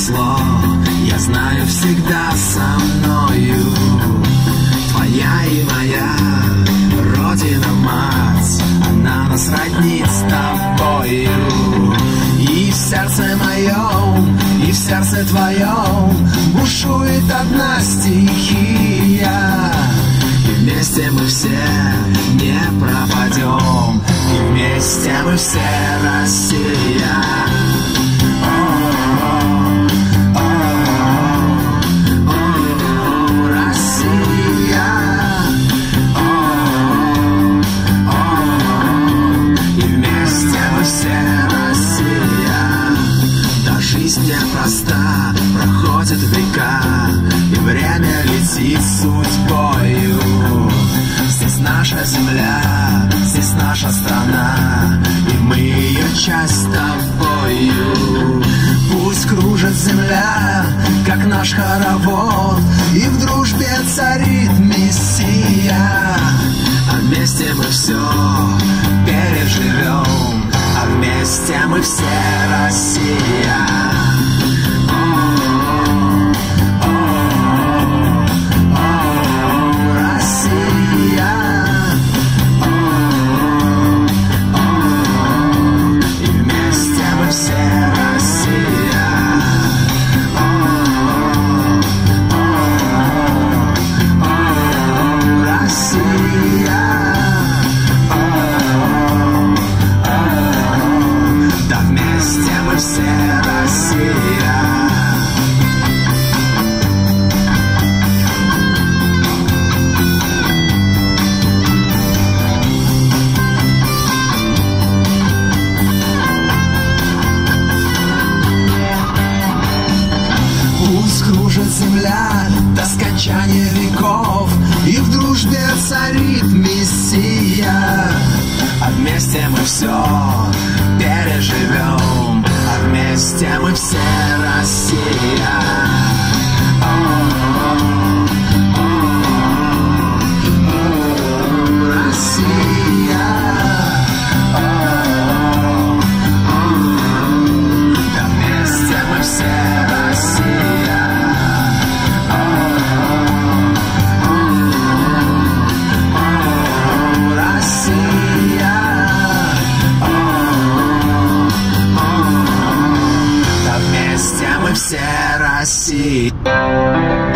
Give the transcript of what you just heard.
число, я знаю, всегда со мною. Твоя и моя Родина-мать, она нас роднит с тобою. И в сердце моем, и в сердце твоем бушует одна стихия. И вместе мы все не пропадем, и вместе мы все Россия. Жизнь непроста, проходят века, и время летит судьбою. Здесь наша земля, здесь наша страна, и мы ее часть с тобою. Пусть кружит земля, как наш хоровод, и в дружбе царит Мессия. А вместе мы все переживем, а вместе мы все Россия. Россия. И вместе мы все Россия. Россия. Да вместе мы все Россия. Пусть кружит земля до скончания веков, и в дружбе царит Мессия. А вместе мы все переживем, а вместе мы все Россия. Россия. Да вместе мы все Россия. Россия. Да вместе мы все Россия.